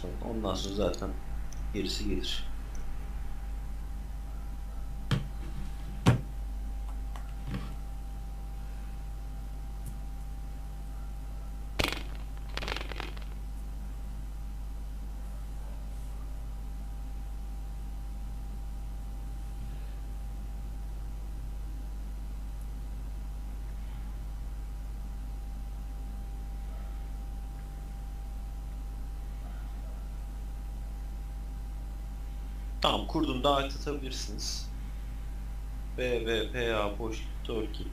falan. Ondan sonra zaten gerisi gelir. Tamam, kurdum, davet atabilirsiniz. BVPA boşluk Turkey.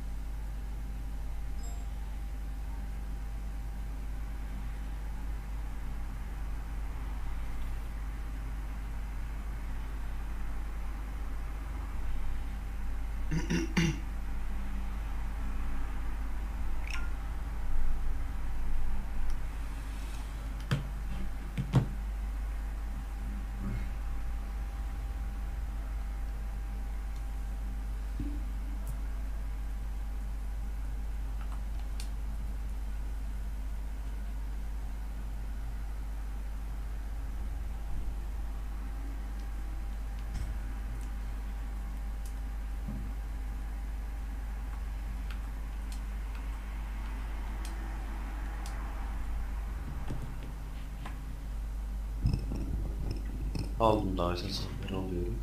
Aldım davet atanları, alıyorum.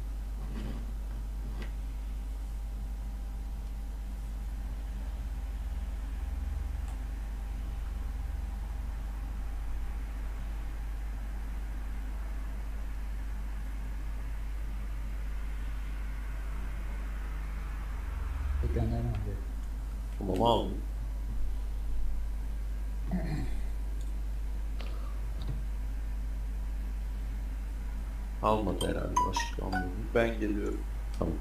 Ekranlarını alıyor. Tamam, aldım. Almadı herhalde, başka almadı. Ben geliyorum. Tamam.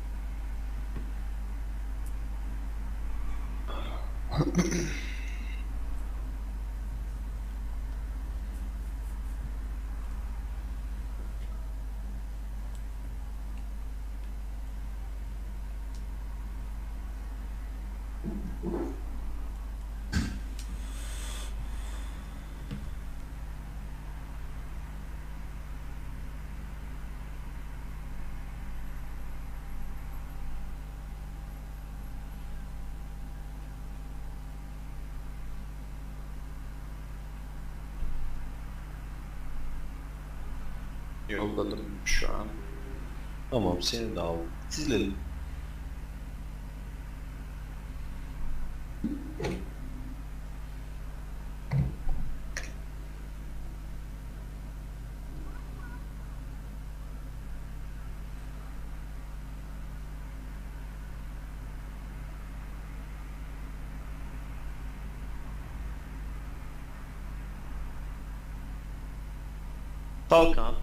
Yolladım şu an. Tamam, seni de aldım. Silelim. Falkan.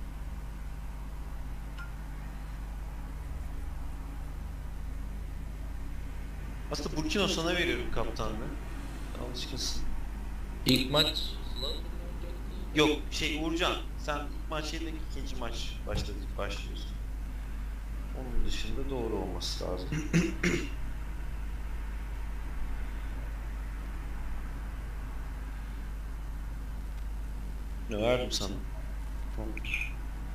Aslında Burkino sana veriyorum kaptanlığı. Alışkınsın. İlk maç Yok, Uğurcan. Sen ilk maç yerine ikinci maç başlıyorsun. Onun dışında doğru olması lazım. Ne verdim sana? Tamamdır.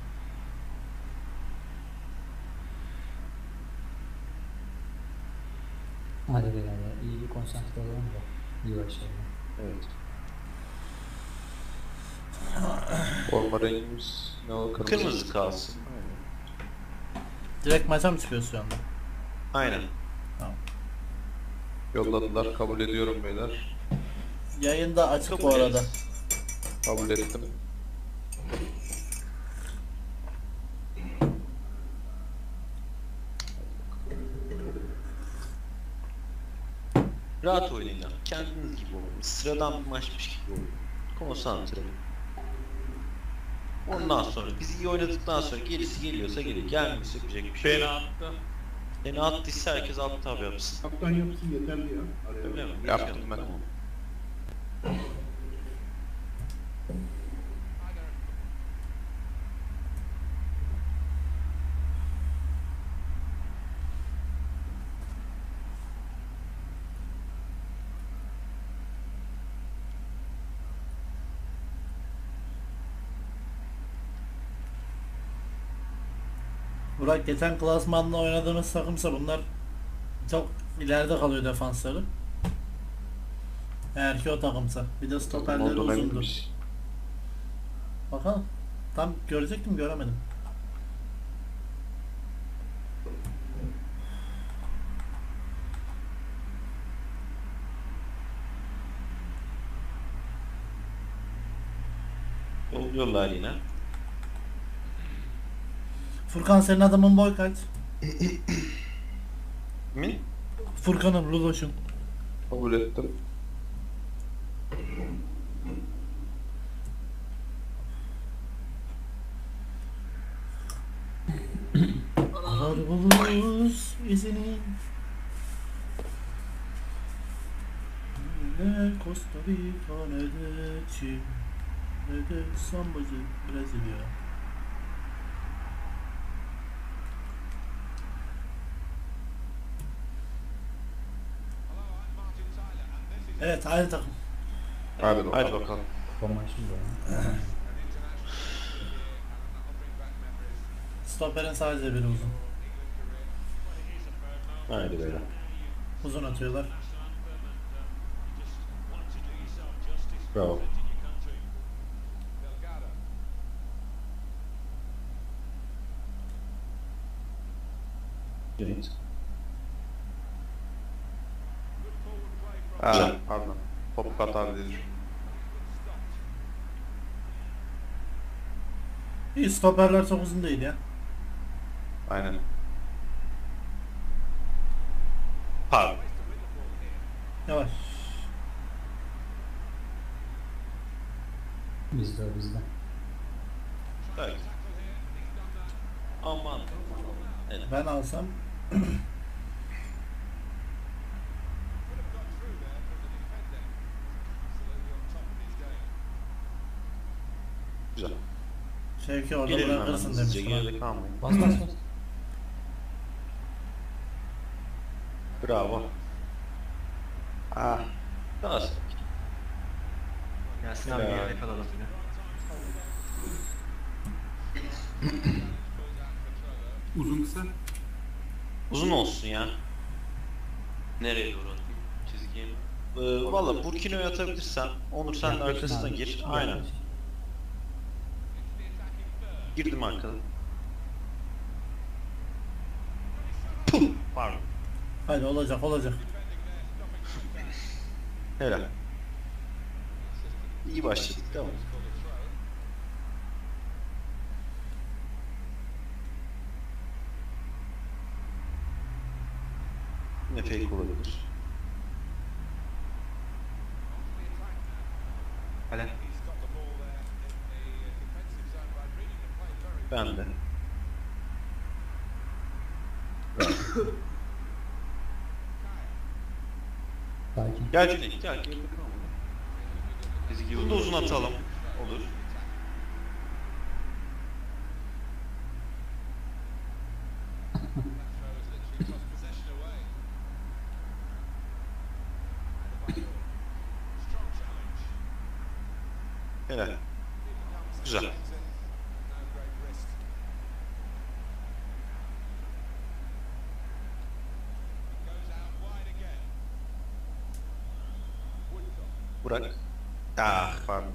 Hadi beraber iyi bir konsantre olalım da iyi başlayalım. Evet. forma rengimiz ne o, kırmızı. Kırmızı kalsın. Aynen. Direkt maça mı çıkıyoruz şu anda? Aynen. Tamam. Yolladılar, kabul ediyorum beyler. Yayında açık Kabul bu arada. ederiz. Kabul ettim. Rahat oynayın. Kendiniz gibi olun. Sıradan bir maçmış gibi olun. Konsantre olun. Ondan sonra biz iyi oynadıktan sonra gerisi geliyorsa gelir. Gelmiyorsa yapacak bir şey yok. Attı. Yani attıysa herkes alt tab yapsın. Kaptan yapısı yeterli ya. Araya. Öyle mi? Yaptım Geçiyorum. ben. Tamam. Burak geçen klasmanla oynadığımız takımsa bunlar çok ileride kalıyor defansları. Eğer ki o takımsa. Bir de stoperleri Oldu uzundu. benimmiş. Bakalım. Tam görecektim göremedim. Yolluyorlar yine. Furkan senin adamın boy kaç? Min? Furkan'ın, Ludoş'un. Kabul ettim. Arar buluruz izini. Ne Costa Rica ne de Çin ne de Sambacı Brezilya. Evet aynı takım. Hadi bakalım. Hadi bakalım. Son maçım bu ya. Stoper'in sadece biri uzun. Haydi böyle. Uzun atıyorlar. Bravo. Evet. Ha, pardon. Top katar dedim. İyi, stoperler çok uzun değil ya. Aynen. Pardon. Yavaş. Bizde o bizde. Evet. Aman. Evet. Ben alsam Güzel. Şevki orada Gidelim hemen bırakırsın hızlıca, demiştim. geride kalmayın. Bas bas bas. Bravo. Ah. Daha sakin. Yasin abi Ya. gelene kadar atıyor. Uzun kısa. Uzun olsun ya. Nereye doğru atayım? Çizgiye mi? Valla Burkino'yu atabilirsen. Onur sen de arkasına gir. Aynen. Girdim arkadan. Puh! Pardon. Hadi olacak olacak. Helal. İyi başladık, tamam. Yine fake olabilir. Hele. Ben de. Sakin. Gel Cüneyt, gel. Geride kalma. Çizgi Bunu da uzun atalım. Olur. Helal. Güzel. Burak. Ah, pardon.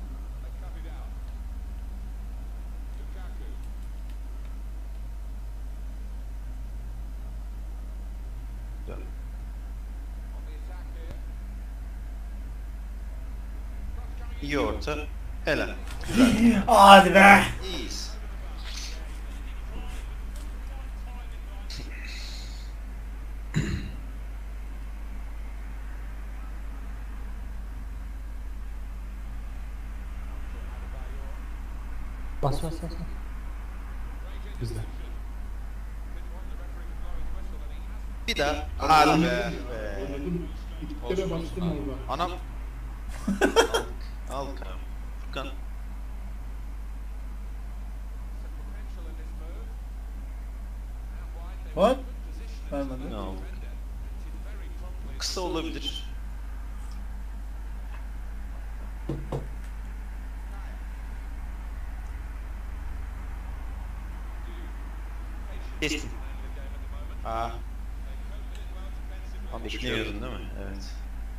Güzel. İyi orta. Helal. Hadi be. İyiyiz. Bas bas bas. bas. Bizde. Bir daha. Hadi be. Oynadım. İki kere bastım orada. Anam. Al kanka. Furkan. Hop. Vermedi. Ne aldık? Kısa olabilir. Kestim. Aa. Tam Beklemiyordun değil mi? Evet.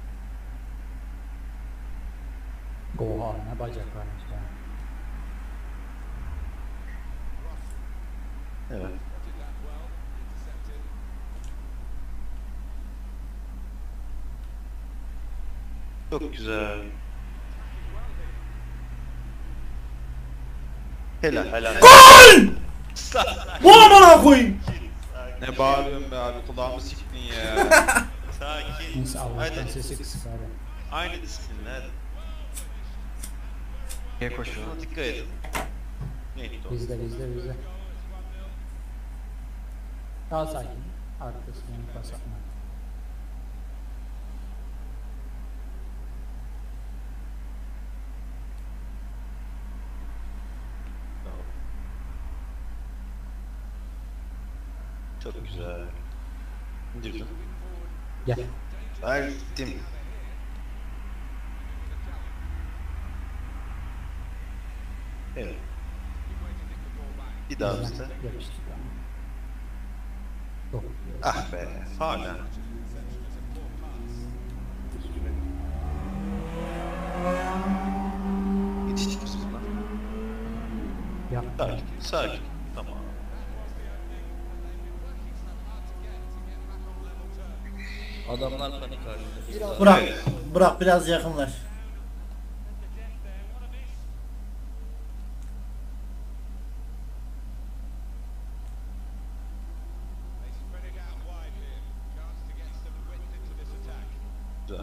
Oha ne bacak varmış ya. Evet. Çok güzel. Helal. Bu amına koyayım. Ne bağırıyorsun be abi, kulağımı siktin ya. Sakin. Neyse Allah'tan Hadi. sesi kısık abi. Aynı disiplinle hadi. Niye koşuyor? Şuna dikkat edin. Neydi o? Bizde. Daha sakin. Arkasına pas atma. Tamam. Çok güzel. İndirdim. Gel. Verdim. Evet. Bir daha Bizden bizde. yapıştık ama. Çok iyi. Ah be, hala. Yetiştik biz buna. Yap. Sakin. Tamam. Adamlar panik halinde. Burak, Evet. Burak biraz yakınlaş. Güzel.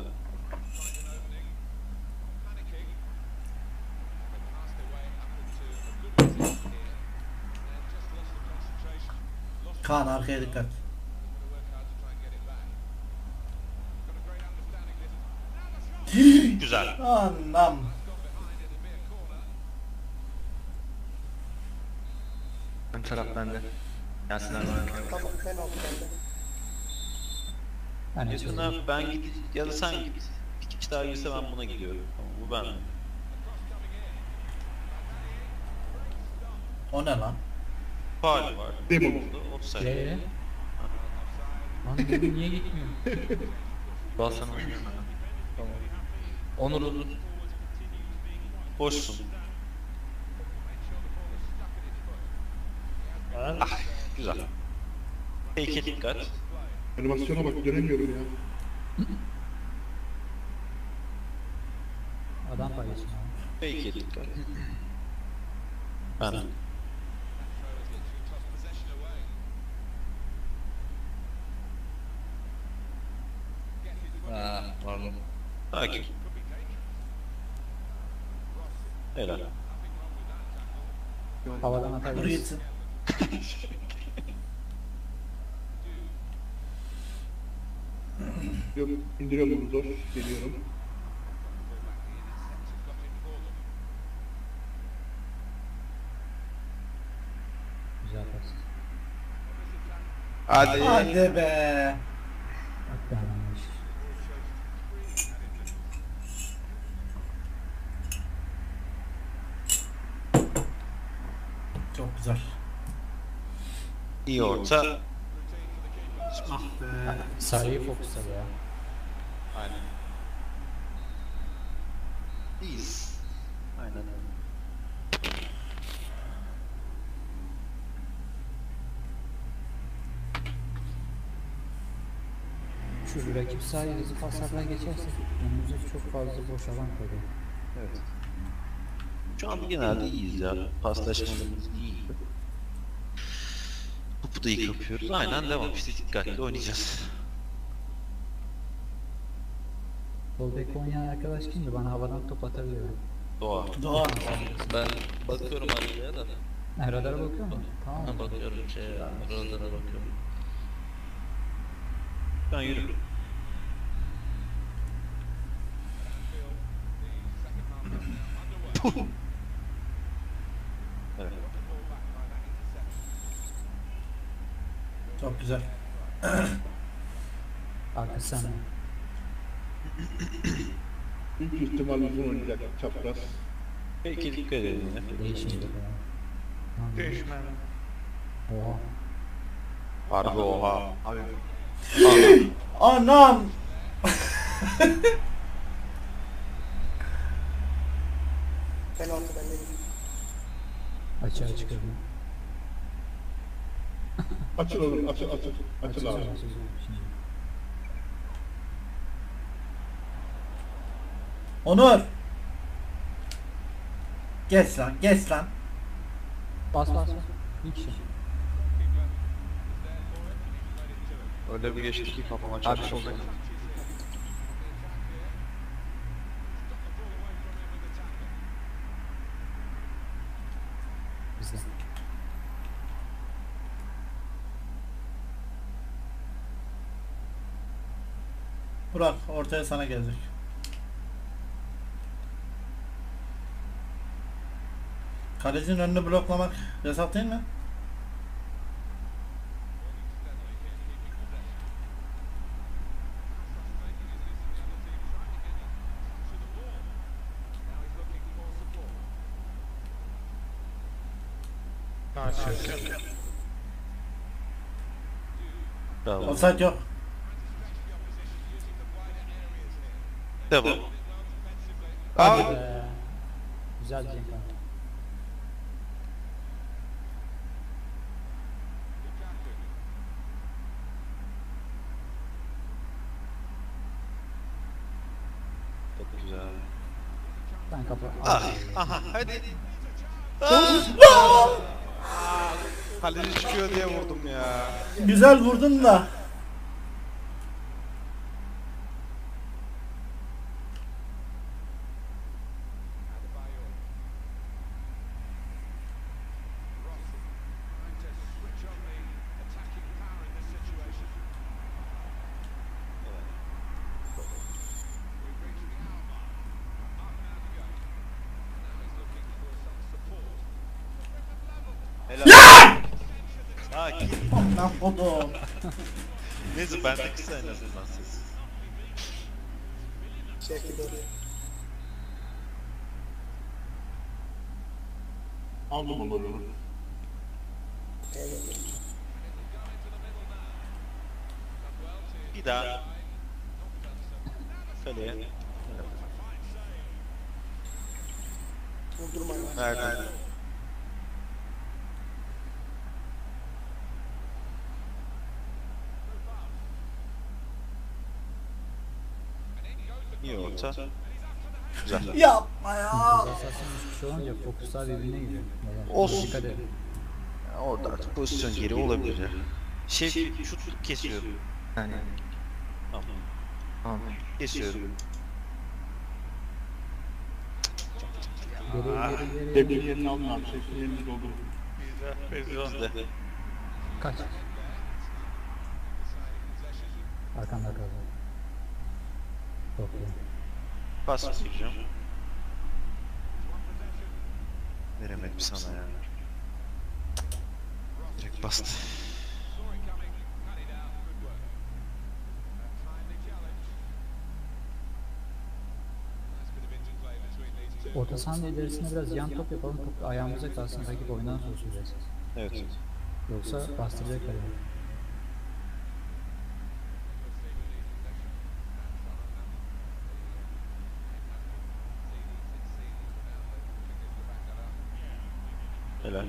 Kaan arkaya dikkat. Güzel. Anam. Ön taraf bende. Yasin abi. Ben Yasin abi ben git ya da sen git. Bir kişi daha girse ben buna gidiyorum. Tamam, bu ben. O ne lan? Faul var. Demo. Offside. Lan dedim niye gitmiyor? Bassana oynuyorum. Tamam. Onur. Boşsun. Ah, güzel. Peki dikkat. Animasyona bak, dönemiyorum ya. Adam paylaşım abi. Peki dikkat. Ben. Pardon. Sakin. Helal. Havadan Dur atabiliriz. gitsin. Yok, indiriyorum bunu, zor. Geliyorum. Güzel pas. Hadi. Hadi be. Bak be anlamış. Çok güzel. İyi orta. Sarıyı fokusladı ya. Aynen. İyiyiz. Aynen öyle. Şu rakip sahayı hızlı paslardan geçersek önümüzde çok fazla boş alan kalıyor. Evet. Şu an genelde iyiyiz ya. Paslaşmalarımız iyi. Topu da iyi kapıyoruz. Aynen devam. İşte dikkatli oynayacağız. Sol bek oynayan arkadaş kimdi? Bana havadan top atabiliyor. Doğa. Doğan. Ben bakıyorum haritaya da. Ha, radara bakıyor mu? Tamam. Ha, bakıyorum radar'a bakıyorum. Ben yürü. Evet. Çok güzel. Arkası sende. Büyük ihtimal uzun oynayacak, çapraz. Peki dikkat edin. Değişmeyecek ya. Değişme. Oha. Harbi oha. Abi. Anam! Açığa çıkardım. Açıl oğlum, açıl, açıl. Açıl abi. Açacağım şimdi. Onur! Geç lan, geç lan. Bas bas bas. Bir kişi. Öyle bir geçti ki kafama çarptı. Bizde. Burak ortaya sana gelecek. Kalecinin önünü bloklamak yasak değil mi? Bravo. Offside yok. Devam. Hadi be. Güzel Cenk abi. Çok güzel. Ben kapı. Aha hadi. Kaleci çıkıyor diye vurdum ya. Güzel vurdun da. Helal. Sakin. Lan kodum. Neyse ben de kısa en azından ses. Aldım Onur'u. Bir daha. Kaleye. Nereden? İyi orta. Güzel. Yapma ya. Esasında 3 kişi olunca fokuslar birbirine gidiyor. Vallahi. Olsun. Dikkat edin. Ya orada artık pozisyon geri olabilir ya. Şey şut kesiyorum. Yani. Tamam. Tamam. Kesiyorum. Geri geri geri. Tepkin yerini alın abi, tepkin yerini doldurun. Bizde. Kaç. Arkanda kaldı. Çok iyi. Pas vereceğim. Veremedim sana ya. Direkt bastı. Orta sahanın ilerisine biraz yan top yapalım. Top ayağımıza kalsın. Rakip oyundan soğusun biraz. Evet. Yoksa bastıracak kalemi. Helal.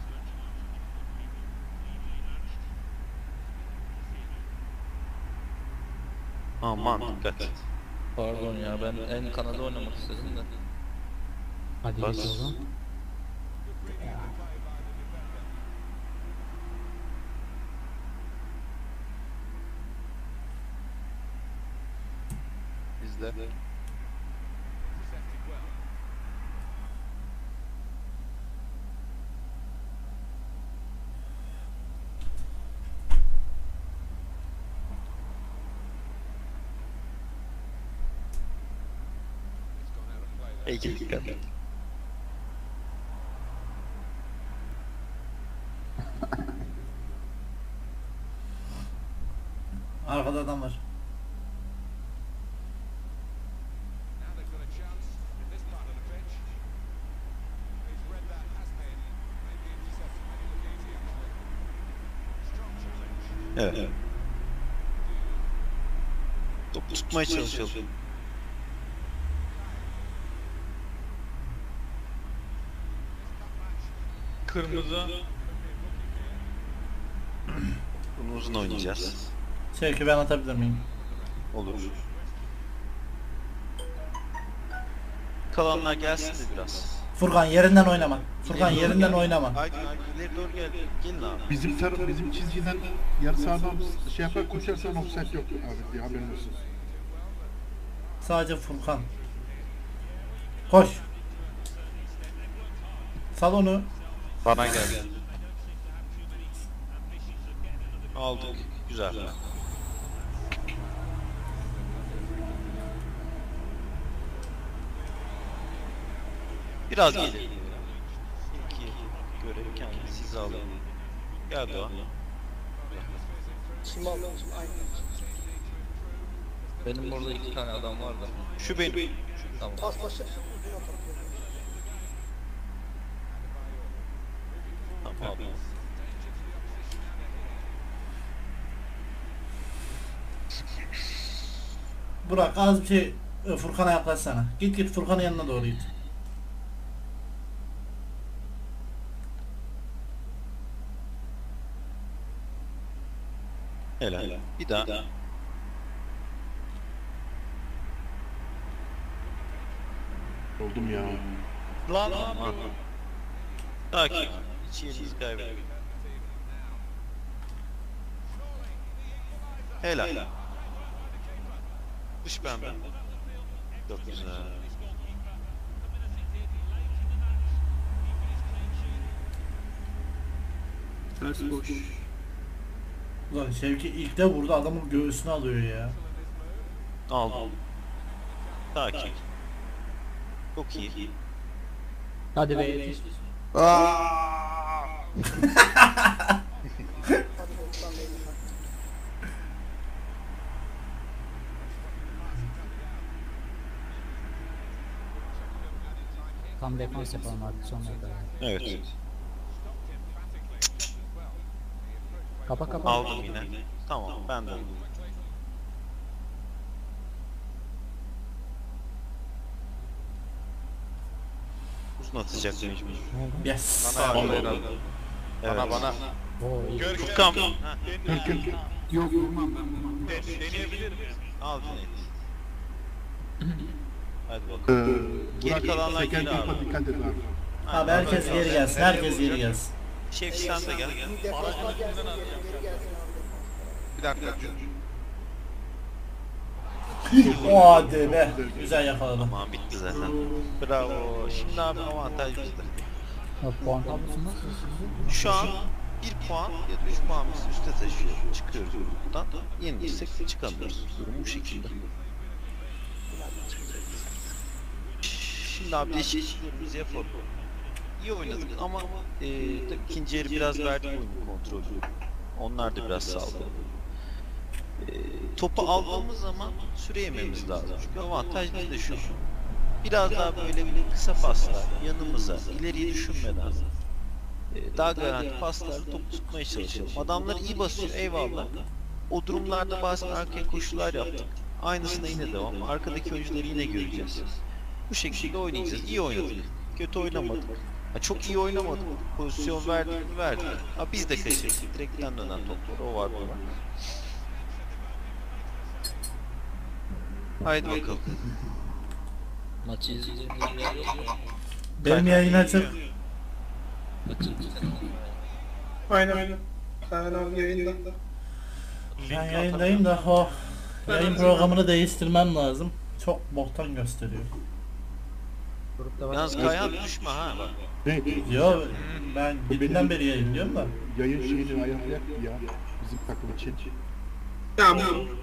Aman dikkat. Pardon ya ben en kanada oynamak istedim de. Hadi Bas. geç oğlum. Bizde. İyi dikkat. Arkada adam var. Evet. Topu tutmaya çalışalım. Kırmızı. Bunu uzun oynayacağız. Sevki ben atabilir miyim? Olur. Kalanlar gelsin de biraz. Furkan yerinden oynama. Furkan yerinden oynama. Aydın ileri doğru gel. Gelin abi. Bizim çizgiden yarı sahadan şey yapar koşarsan offset yok abi diye haberin olsun. Sadece Furkan. Koş. Sal onu. Bana gel. Aldık. Güzel. Biraz gelin. İki görev kendisi size alayım. Gel Doğan. Benim burada 2 tane adam var da. Şu benim. Tamam. Tamam abi. Burak az bir şey Furkan'a yaklaşsana. Git Furkan'ın yanına doğru git. Helal. Bir daha. Oldum ya. Lan Sakin. Hiç yerinizi kaybetmeyin. Helal. Dış pembe. Çok güzel. Ters boş. Ulan Şevki ilk de vurdu adamın göğsünü alıyor ya. Aldım. Sakin. Çok iyi. Hadi be yetiş. Tam defans yapalım artık sonuna kadar. Evet. Kapa. Aldım yine. Tamam ben de aldım. Uzun atacak mecbur. Yes. Bana yaptı herhalde. Evet. Bana. Oo iyi. Furkan. Yok deneyebilir miyiz? Al Cüneyt. Hadi bakalım. Geri kalanlar Seker geri abi. topa dikkat et abi. Abi herkes geri gelsin. Herkes geri gelsin. Şef sen de gel. Bir dakika. O hadi be. Güzel yakaladım. Tamam bitti zaten. Bravo. Şimdi abi avantaj bizde. Ya, puan tablosu nasıl sizce? Şu an 1 puan ya da 3 puan biz üste taşıyor. Çıkıyoruz buradan. Yenilirsek çıkamıyoruz. Durum bu şekilde. Şimdi abi değişikliklerimizi yapalım. İyi oynadık ama tabii ikinci yarı biraz verdik oyun kontrolü. Onlar da biraz saldı. Topu aldığımız zaman süre yememiz lazım. Çünkü avantaj bizde şu. Biraz daha böyle kısa paslar, yanımıza, ileriyi düşünmeden daha garanti paslarla topu tutmaya çalışalım. Adamlar iyi basıyor, eyvallah. O durumlarda bazen arkaya koşular yaptık. Aynısına yine devam. Arkadaki oyuncuları yine göreceğiz. Bu şekilde oynayacağız. İyi oynadık. Kötü oynamadık. Ha, çok iyi oynamadık. Pozisyon verdik mi verdik. Ha, biz de kaçırdık. Direkten dönen toplar. O var bana. Haydi bakalım. Maçı izleyeceğim diye yer yok mu? Benim yayın açık. Maçı Aynen. Kaan abi yayında. Ben yayındayım da o yayın programını değiştirmem lazım. Çok boktan gösteriyor. Grupta var. Yalnız Kayhan düşme ha bak. Ne? Yo ben gittiğinden beri yayınlıyorum da. Yayın şeyini ayarlayak ya. Bizim takım için. Tamam.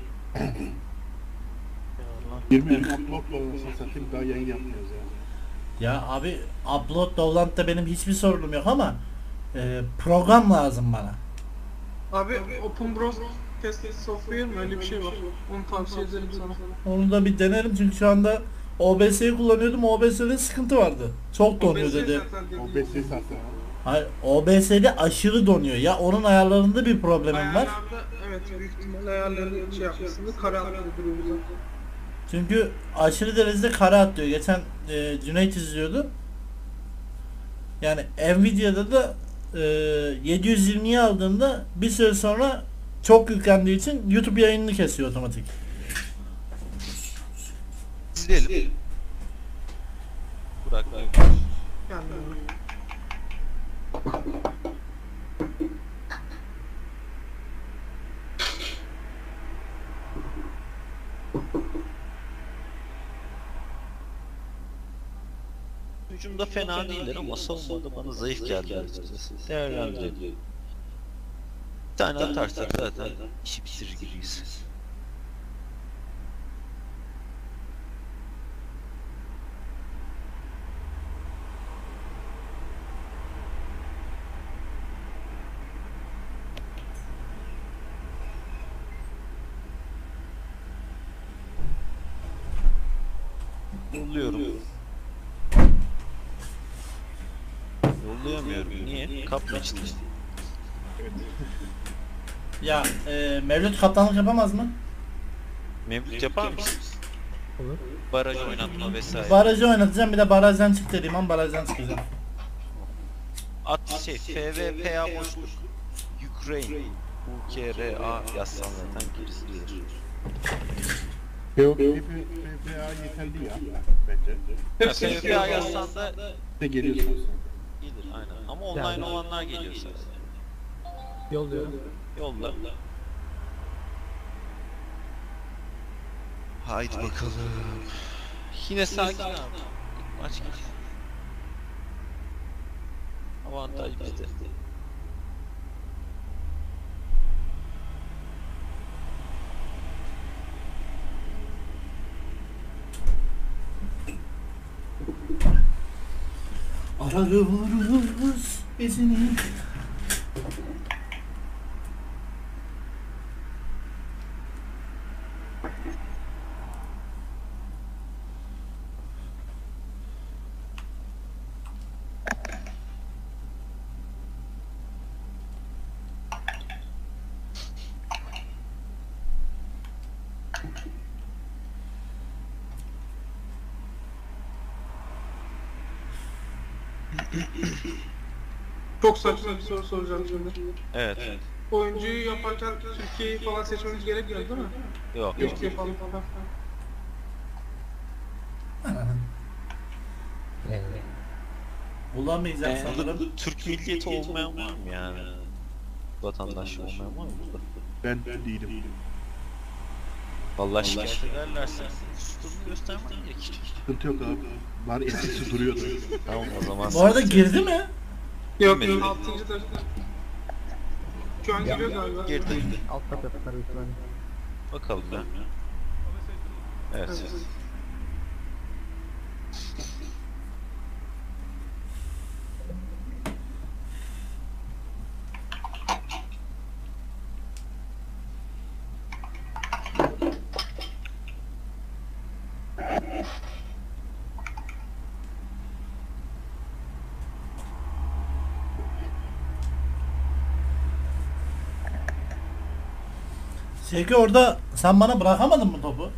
20 uploadla olmasını satayım daha yayın yapmıyoruz ya. Ya abi upload download'da benim hiçbir sorunum yok ama program lazım bana. Abi Open Broadcast Software mı öyle bir şey var. Onu tavsiye ederim sana. Onu da bir denerim çünkü şu anda OBS'yi kullanıyordum. OBS'de sıkıntı vardı. Çok donuyor dedi. OBS zaten. Hayır, OBS'de aşırı donuyor. Ya onun ayarlarında bir problemim var. Ayarlarda Evet, büyük ihtimalle ayarları şey yapmışsınız. Kare atladı duruyor zaten. Çünkü aşırı derecede kare atlıyor. Geçen Cüneyt izliyordu. Yani Nvidia'da da 720'yi aldığında bir süre sonra çok yüklendiği için YouTube yayınını kesiyor otomatik. İzleyelim. Burak Bey. Yani Hücumda fena değiller ama savunmada bana zayıf geldi açıkçası. Değerlendirelim. Bir tane atarsak zaten işi bitirir gibiyiz. Yolluyorum. Yollayamıyorum. Niye? Kapla işte. Ya Mevlüt kaptanlık yapamaz mı? Mevlüt yapar mısın? Olur. Baraj oynatma vesaire. Barajı oynatacağım, bir de barajdan çık dediğim an barajdan çıkacağım. At şey FVPA boşluk Ukraine UKRA yazsan zaten gerisi gelir. PPA yeterli ya bence. hepsi FVPA yazsan da Ne geliyorsun? gelir aynen. Ama online Yani. olanlar geliyor sadece. Yolluyorum. Yolla. Haydi bakalım. Yine sakin abi. Maç geçti. Avantaj bizde. Ararız izini. çok saçma bir soru soracağım şimdi. Evet. Oyuncuyu yaparken Türkiye'yi falan seçmemiz gerekmiyor değil mi? Yok. Türkiye falan falan. Bulamayacağım sanırım. Burada Türk milliyeti olmayan var mı yani? Vatandaşı olmayan var mı burada? Ben değilim. Vallahi şikayet ederlerse üslubunu göstermen gerekir. Sıkıntı yok abi. Var eskisi duruyordu. Tamam o zaman. Bu arada sıkıntı girdi mi? Yok, Bilmedim. 6. da. Şu an giriyor galiba. Girdi. Alt kat yaptılar büyük ihtimalle. Bakalım ya. Evet. Evet. Şevki orada sen bana bırakamadın mı topu?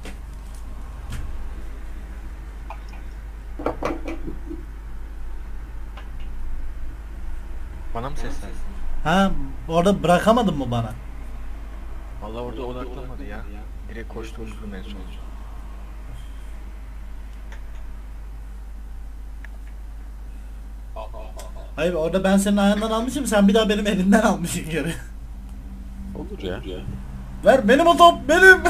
Bana mı seslendin? Ha, orada bırakamadın mı bana? Vallahi orada odaklanmadı ya. Direkt koştuğumuzdu en son. Hayır, orada ben senin ayağından almışım, sen bir daha benim elimden almışsın geri. Olur ya. Ver benim o top, benim.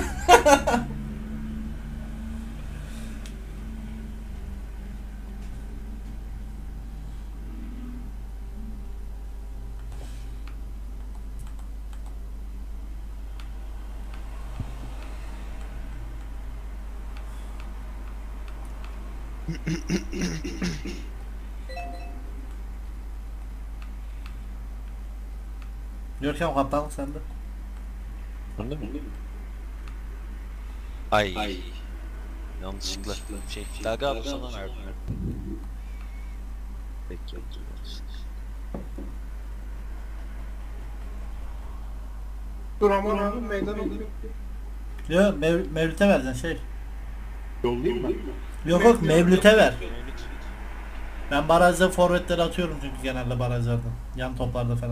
Görkem kaptanlık sende. Öyle mi? Ay. Yanlışlıkla. Daga abi sana verdim. Peki oturuyoruz. Dur aman abi meydan okuyor. Yo Mevlüt'e vereceksin şey. Yollayayım mı? Yok yok Mevlüt'e ver. Ben barajda forvetleri atıyorum çünkü genelde barajlarda. Yan toplarda falan.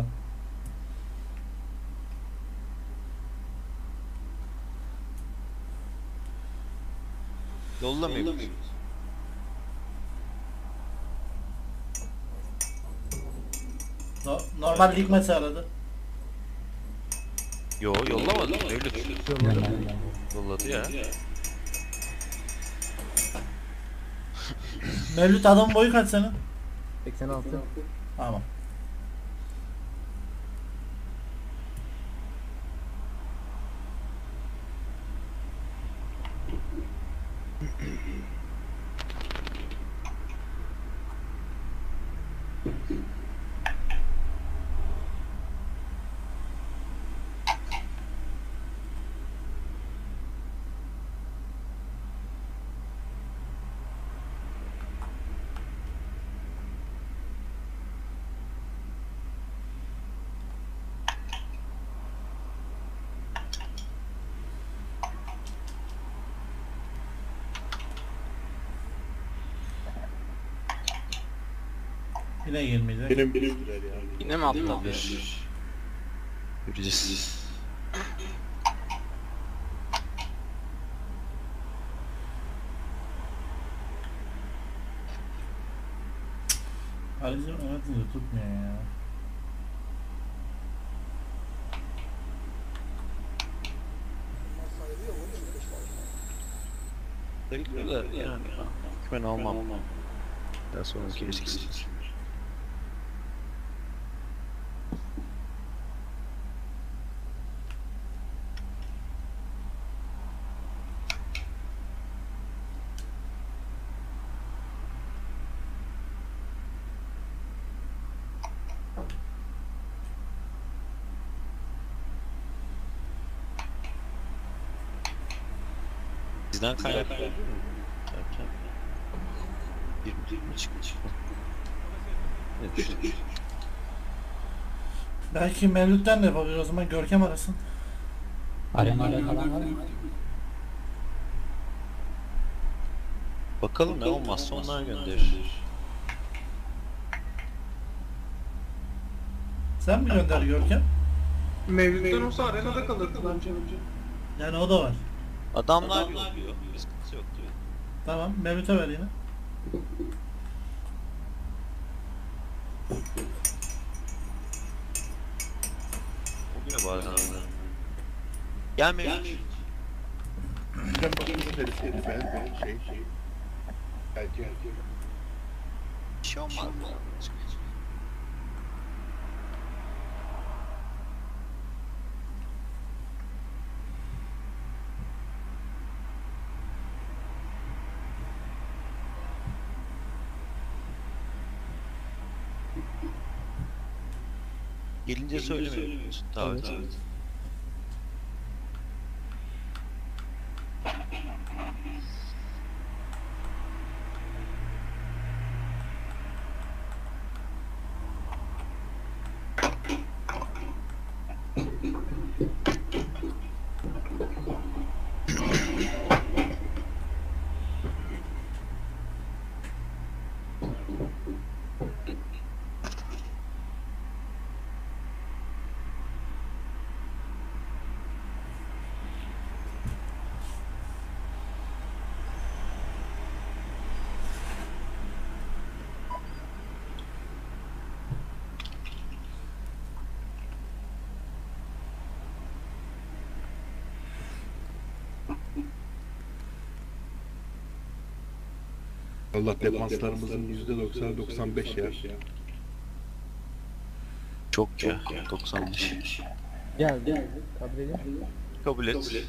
Yolla Mevlüt. Normal lig maçı aradı. Yo yollamadı. Mevlüt. Yolladı ya. Mevlüt adamın boyu kaç senin? 86. Tamam. Yine 20'de. Benim ya. Yine mi atladı? Göreceğiz. Ayrıca öğretince tutmuyor ya. Sayılıyor da yani. Ben almam. Daha sonra geleceksin. Bizden kaynaklı değil mi? Derken bir çıkmış. Ne düşünüyorsun? Belki Mevlüt'ten de yapabilir o zaman Görkem arasın. Arena'da falan var mı? Bakalım ne olmazsa onlar gönderir. Sen mi gönder Görkem? Mevlüt'ten olsa arenada kalırdı bence. Yani o da var. Adamlar yolluyor. Bir sıkıntı yok diyor. Tamam Mevlüt'e ver yine. O güne bazen. Gel Mevlüt. Ben bakayım neresiydi ben şey. Belki. Bir şey olmaz. Gelince söylemiyorsun davet. Evet. Allah defanslarımızın %90-95 ya. Çok ya. 95. Geldi. Kabul ediyor. Kabul et.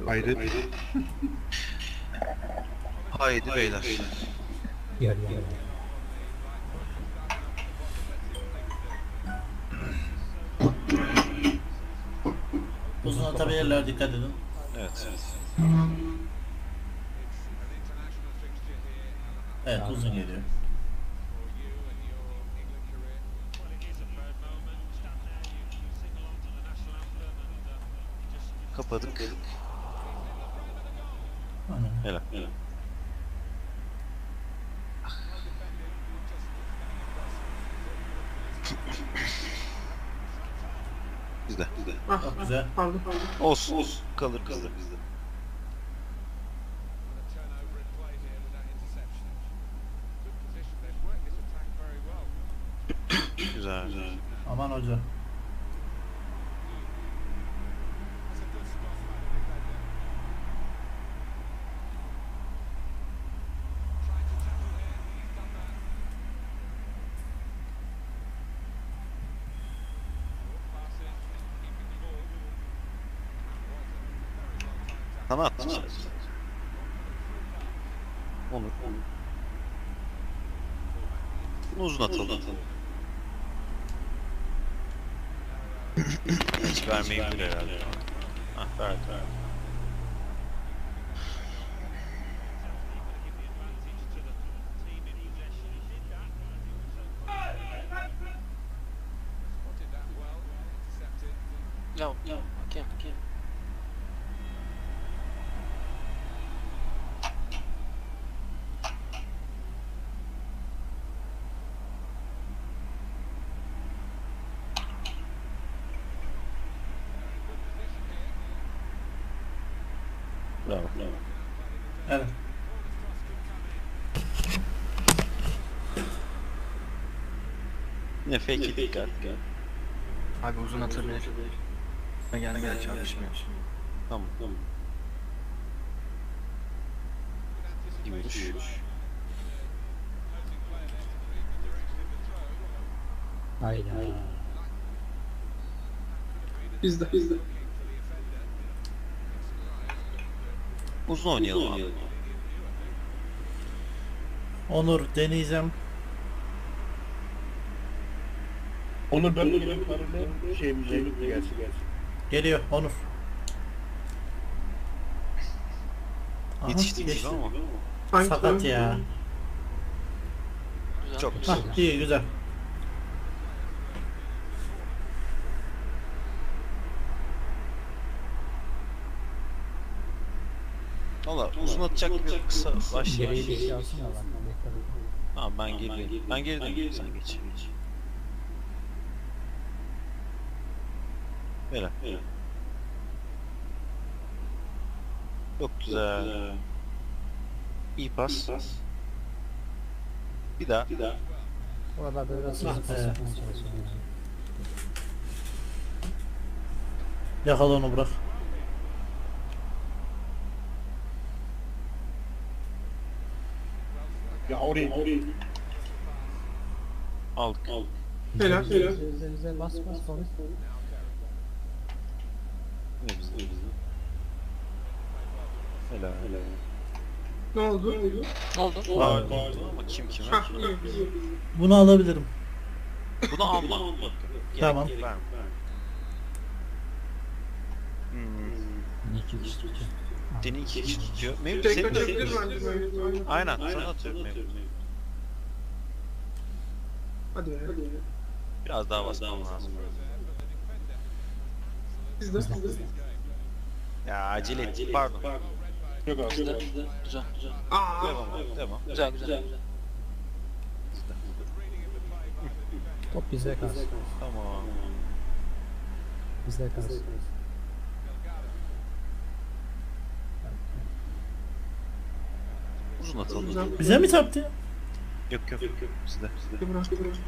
Hayret. Haydi beyler. Yarı yarı. Uzun atabilirler, dikkat edin. Evet. Evet, uzun geliyor. Kapadık. Aynen. Helal. Bizde. Ah, Çok güzel. pardon. Olsun. Kalır bizde. Güzel. Aman hoca. Sana attım sadece. Onur. Bunu uzun atalım. Hiç vermeyebilir herhalde. Ah verdi. No, hakem. Bravo. Evet. Yine fake it dikkat. Abi uzun atabilir. Gel çalışmıyor. Tamam. İyi vuruş. Hayda. Bizde. Uzun oynayalım abi. Onur deneyeceğim. Onur ben de paralel şeyimize gelsin. Geliyor Onur. Aha, Yetiştiğim gibi geçti. ama. Hangi Sakat ya. Çok güzel. Hah, iyi güzel. Valla uzun atacak gibi kısa baş Geriye yavaş. bir şey alsın ya lan. Bekle. Tamam ben gerideyim. Ben gerideyim. Sen geç. Böyle. Çok güzel. İyi pas. Bir daha. Oralarda biraz hızlı pas yapmaya çalışıyorum. Yakala onu, bırak. Ya orayı. Aldık. Helal. Güzel bas Forrest. Ne bizde? Helal. Ne oldu? Ne oldu? Pardon ama kim kime? Hah, iyi. Bunu alabilirim. Bunu alma. Tamam. Gerek verme. İki kişi tutuyor. Seni iki kişi tutuyor. Mevlüt Tek seni açabilir tutuyor. bence böyle. Aynen sana atıyorum Mevlüt. Hadi be. Biraz daha basmam lazım. Bizde. Ya acele ettik pardon. Yok abi. Güzel. Güzel. Aa. Devam. Güzel. Top bizde kalsın. Tamam. Bizde kalsın. Uzun atalım. Bize mi taptı? Yok. Sizde. Bırak.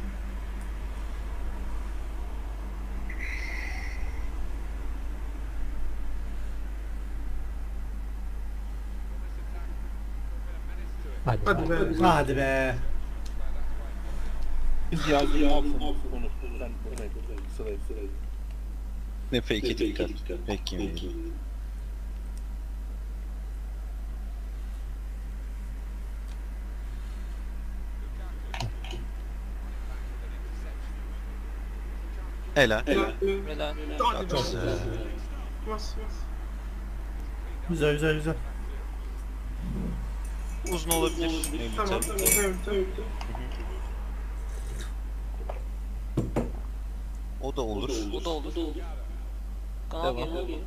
Hadi be. Hadi be. Biz yazdık altın onu. Sen sırayı. Ne fake it dikkat. Peki. Helal. Helal. Hadi Çok be. güzel. Bas. Güzel güzel güzel. Uzun olabilir. Tamam. Tabii. Evet. O da olur. O da olur. Kanal Devam. geliyor.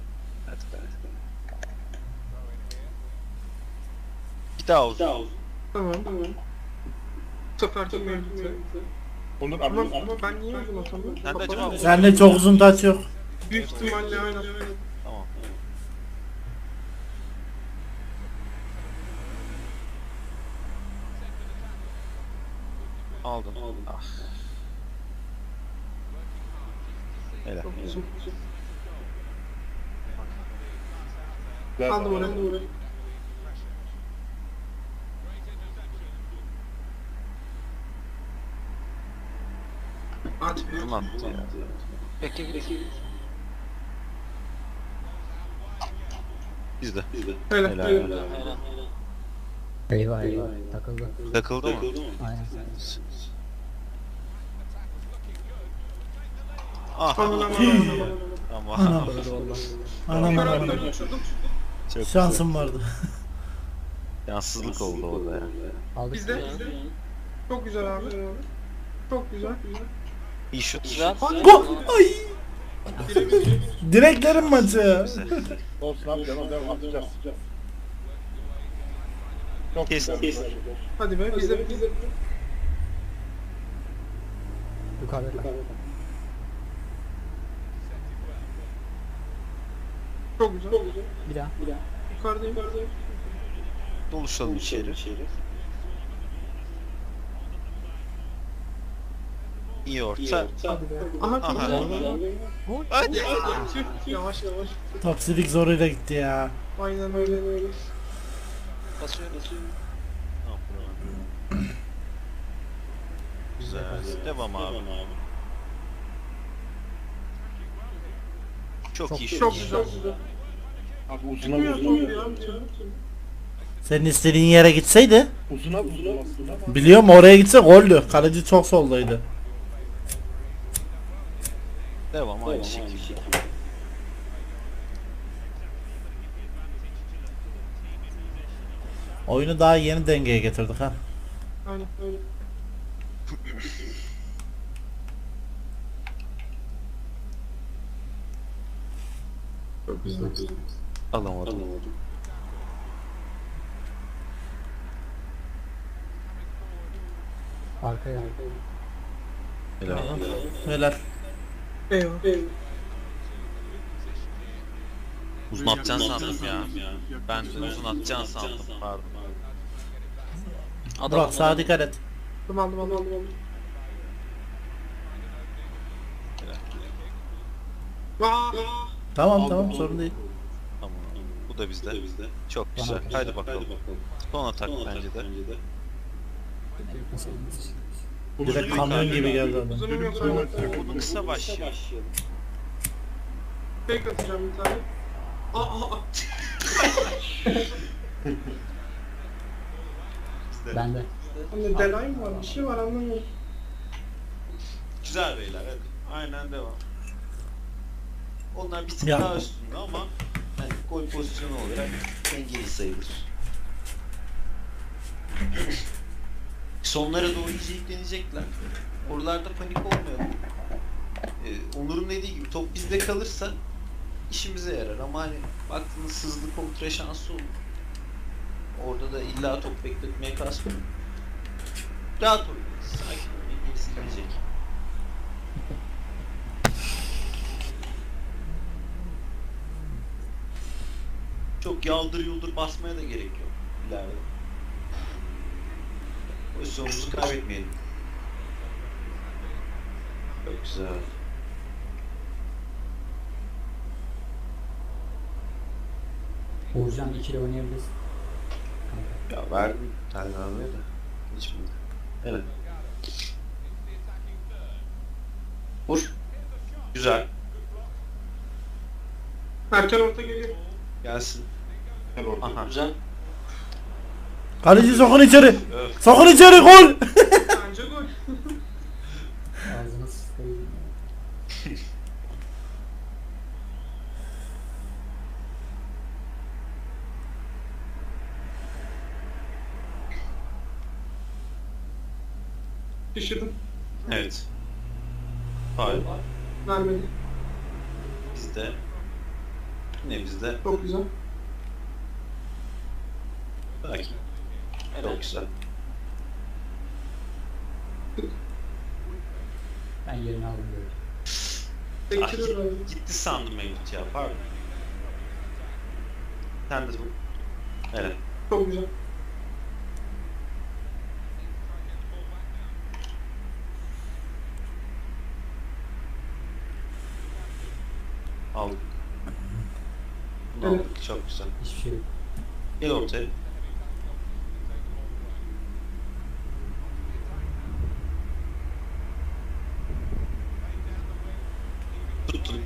Bir daha uzun. Tamam. Bu seferki mevcut. Onur Ama abi. ben niye uzun atamıyorum? Sen de acaba uzun- Sende çok uzun taç yok. Büyük ihtimalle aynen. Tamam. Aldım. Ah. Helal. Çok uzun. Ver, Aldım ver, ver. oraya. Hadi be. Uzun attı ya. Bekle git. Bizde. Helal. Helal. Helal. Eyvah eyvah. Takıldı. Takıldı mı? Aynen. Ah. Aman. Ama Anam. Anam Kör anam. atları uçurdum. çok Şansım vardı. yansızlık oldu orada ya. Aldık. Bizde. Çok güzel abi. Çok güzel. İyi şut. Güzel. Bu ay. Direklerin maçı. Olsun abi devam atacağız. Çok Kes. güzel. Hadi be. Bizde. Yukarıda. Çok güzel. Bir daha. Yukarıdayım. Doluşalım içeri. İyi orta. Aha çok Aha. güzel. Hadi. Yavaş. Topsilik zoruyla gitti ya. Aynen öyle. Basıyor. Güzel. Devam abi. Çok iyi Çok şut. güzel. Abi uzuna Çıkmıyor top uzuna. ya. Senin istediğin yere gitseydi. Uzuna aslında. Biliyorum oraya gitse goldü. Kaleci çok soldaydı. Devam aynı şekilde. Oyunu daha yeni dengeye getirdik ha. Aynen öyle. Çok güzel. Alamadım. Arkaya. Helal. Helal. Eyvah. Uzun atacaksın sandım ya. Ben de uzun atacaksın sandım. Pardon. Burak sağa dikkat et. Aldım. Vaa! Tamam sorun değil. Tamam. Bu da bizde. Çok güzel. Haydi bakalım. Son atak bence de. Direkt kamyon gibi geldi adam. Uzunum yok aynen. Bunu kısa başlıyor. Fake atacağım bir tane. Aa! Bende. Hani delay mı var? Bir şey var anlamıyorum. Güzel beyler. Evet. Aynen devam. Onlar bir tık Ya. daha üstünde ama yani gol pozisyonu olarak dengeli sayılır. Sonlara doğru iyice yüklenecekler. Oralarda panik olmayalım. Onur'un dediği gibi top bizde kalırsa işimize yarar ama hani baktığınız hızlı kontra şansı olur. Orada da illa top bekletmeye kalkmayın. Rahat oynayın. Sakin oynayın. Gerisi gelecek. Çok yaldır yuldur basmaya da gerek yok ileride. Pozisyonumuzu kaybetmeyelim. Çok güzel. Uğurcan ikili oynayabiliriz. Ya verdim Talha abiye de. Geçmedi. Evet. Vur. Güzel. Erken orta geliyor. Gelsin. Gel orada. Aha. Güzel. Kaleci sokun içeri. Öf. Sokun içeri gol. Bence gol. Ağzını sıkayım. Şaşırdım. Evet. Faul. Vermedi. Bizde. Ne bizde? Çok güzel. Sakin. Çok güzel. Ben yerini aldım böyle. Bekliyorum abi. Gitti sandım Mevlüt ya, pardon. Sen de bu. Evet. Çok güzel. Aldık. Bunu Evet. aldık, çok güzel. Hiçbir şey yok. Gel ortaya. Tuttun.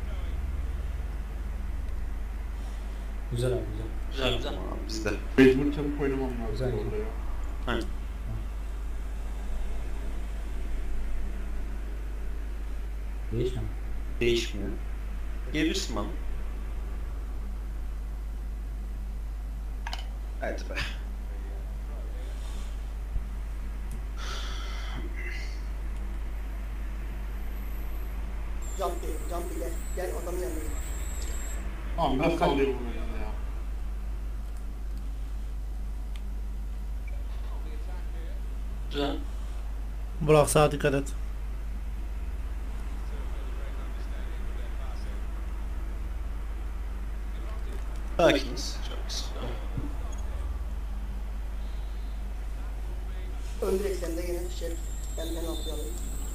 Güzel abi güzel. Güzel. Tamam, bizde. Mecbur çabuk oynamam lazım Güzel. orada ya. Aynen. Değişme. Değişmiyor. Gelirsin bana. Hadi be. Jump gel. Gel adamın yanına gel. Tamam ben sallıyorum bunu ya. Güzel. Burak sağa dikkat et. Sakiniz. Çok güzel. Ön direklerinde yine şey. Ben penaltı alayım.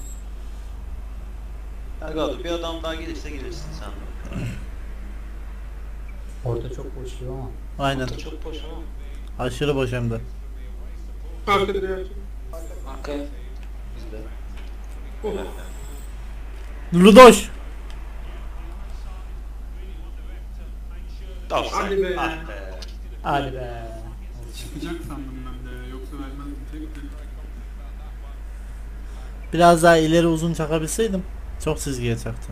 Ergal, bir adam daha gelirse gelirsin sen de. Orta çok boş gibi ama. Aynen. Çok boş ama. Aşırı boş hem de. Arka direğe. Arkaya. Bizde. Oh. Ludoş. Hadi be. Ah be. Hadi be. Çıkacak sandım ben de. Yoksa vermezdim. Tek. Biraz daha ileri uzun çakabilseydim çok çizgiye çaktım.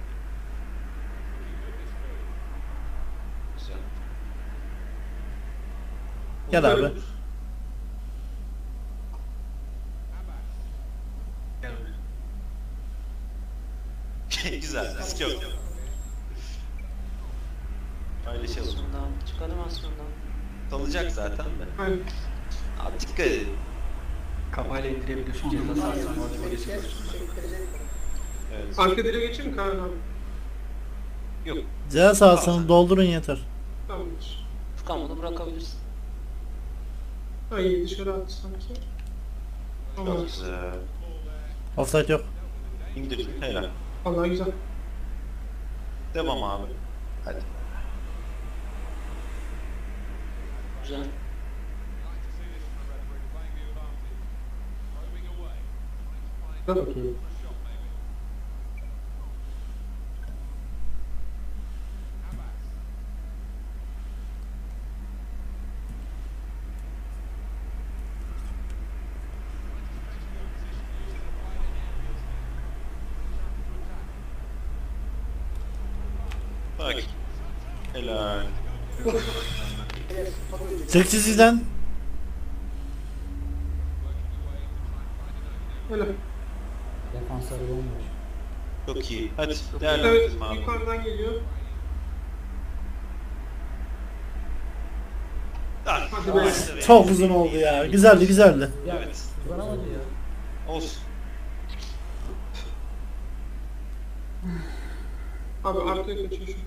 Güzel. Gel abi. Güzel. Risk yok. Paylaşalım. Aslında çıkarım aslında. Kalacak zaten de. Aynen. Abi dikkat edin. Kafayla indirebiliyorsun ceza sahasına orada birisi Gel. var. Çektirecek. Evet. Arka direğe geçeyim mi Kaan abi? Yok. Ceza sahasını doldurun yeter. Tamamdır. Furkan bunu bırakabilirsin. Ay dışarı attı sanki. Ama Çok güzel. Offside yok. İndir. Helal. vallahi güzel. Devam abi. Hadi. Güzel. Çok iyi. Bak. Helal. Çek çizgiden. Öyle. Defansları olmuş. Çok iyi. Hadi Evet değerlendirelim abi. yukarıdan geliyor. Ah, Hadi be. başla be. Çok uzun oldu ya. Güzeldi güzeldi. Ya Evet. kullanamadı ya. Olsun. Abi arkaya kaçıyor şu.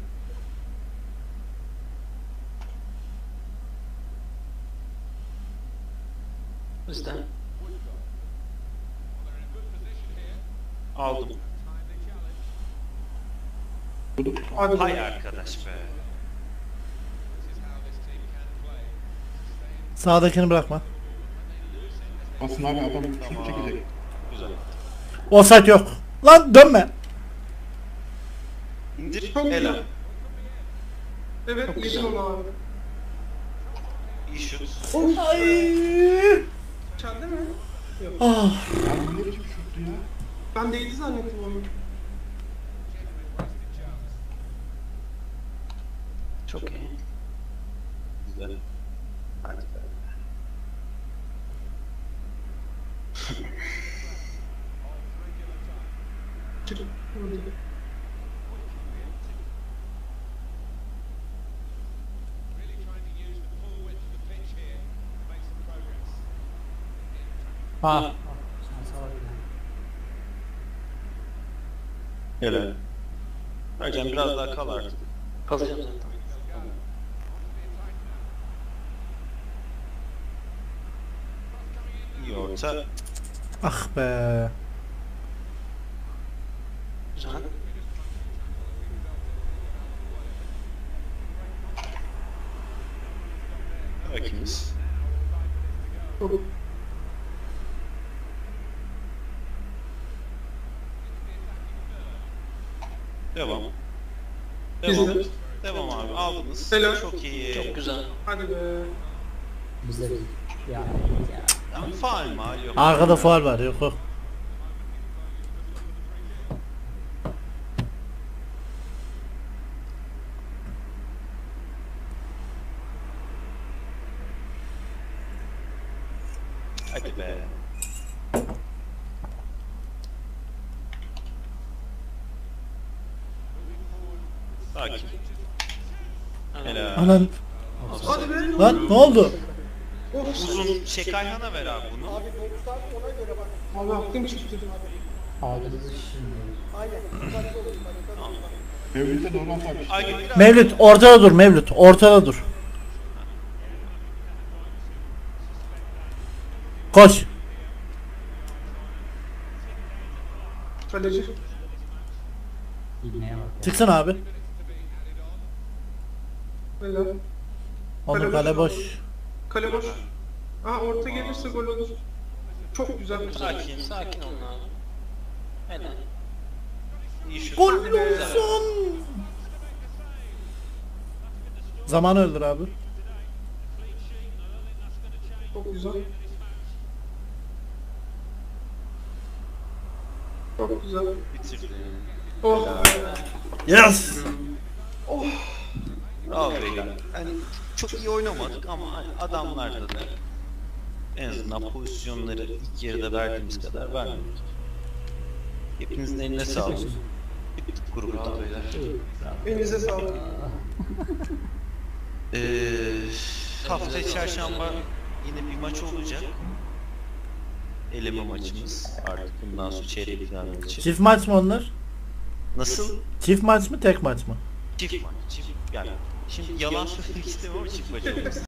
Bizden. Aldım. Hadi Hay be. arkadaş be. Sağdakini bırakma. Aslında abi adam şut çekecek. Güzel. Offside yok. Lan dönme. İndir. Çok Helal. güzel. Evet yedim onu abi. İyi şut. Ay. Çeldi mi? Yok. Ah. Abi bu ne biçim şuttu ya? Ben değdi zannettim onu. Çok iyi. Güzel. Hadi be. Çık. Ah. Şansa bak ya. Helal. Ercan biraz daha kal artık. Kalacağım zaten. İyi orta. Ah be. Güzel. Bakiniz. Devam. Devam. Güzel. Devam abi. Aldınız. Helal. Çok iyi. Çok güzel. Hadi be. Bizde değil. Ya. Tamam, faul mal yok. Arkada faul var, yok yok. Hadi be. Sakin. Helal. Anan. Hadi be. Lan ne oldu? Uzun Kayhan'a ver abi bunu. Abi 90 ona göre bak. Abi aklım çıktı. Aldınız şimdi. Aynen. Dikkatli olun. Mevlüt'e doğru atar. Aygün biraz Mevlüt ortada dur, Mevlüt ortada dur. Koş. Kaleci. İğneye bak ya. Çıksın abi. Helal. Onur kale boş. Kale boş. Aa orta gelirse gol olur. Çok güzel. Sakin. Sakin olun abi. Helal. iyi şut. Gol olsun. Zamanı öldür abi. Çok güzel. Çok güzel. Bitirdi. Oh. Yes. Bravo beyler. Yani çok iyi oynamadık ama hani adamlarda da en azından pozisyonları ilk yarıda verdiğimiz kadar vermedik. Hepinizin eline sağlık. Bittik grubu da. Elinize sağlık. Haftaya çarşamba yine bir maç olacak. Eleme maçımız artık bundan sonra çeyrek final maçı. Çift maç mı onlar? Nasıl? Çift maç mı tek maç mı? Çift maç. Çift yani. Şimdi yalan söylemek istemiyorum ama çift maç olacak.